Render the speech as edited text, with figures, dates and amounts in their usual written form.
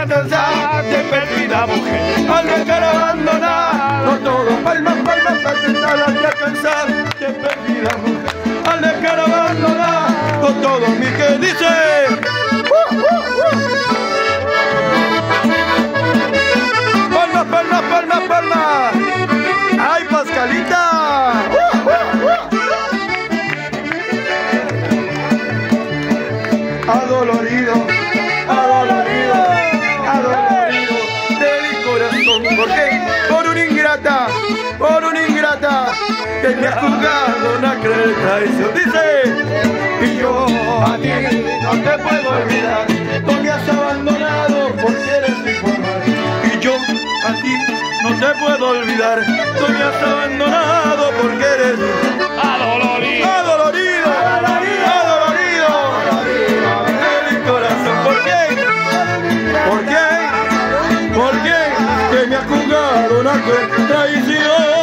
a cansar de perdida mujer, al dejar abandonado todo. Palmas, palmas para tentar a cansar de perdida mujer, al dejar abandonado todo. Mi que dice palmas, palmas, palmas, palmas. ¡Ay, Pascalita! Adolorido, adolorido, adolorido de mi corazón. ¿Por qué? Por una ingrata que me ha jugado una cruel traición. Dice, y yo a ti no te puedo olvidar, tú me has abandonado porque eres mi forma. Y yo a ti no te puedo olvidar, tú me has abandonado porque eres Adolorido. adolorido, adolorido, adolorido de mi corazón. ¿Por qué? ¿Por qué? ¿Por qué? Que me ha jugado una cruel traición.